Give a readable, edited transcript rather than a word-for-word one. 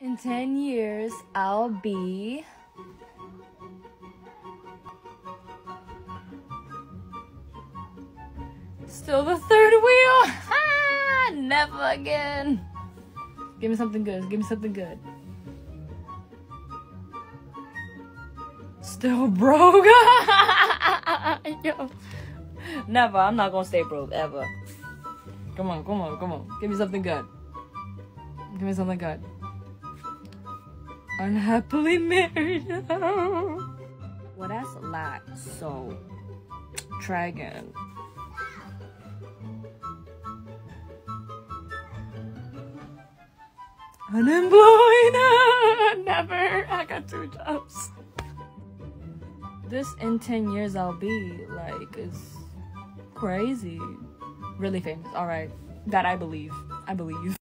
In 10 years, I'll be... still the third wheel! Never again! Give me something good, give me something good. Still broke! Yo. Never, I'm not gonna stay broke, ever. Come on, come on, come on. Give me something good. Give me something good. Unhappily married. Well, that's a lot, so try again. Unemployed. Never. I got 2 jobs. This in 10 years I'll be like is crazy. Really famous. All right, that I believe.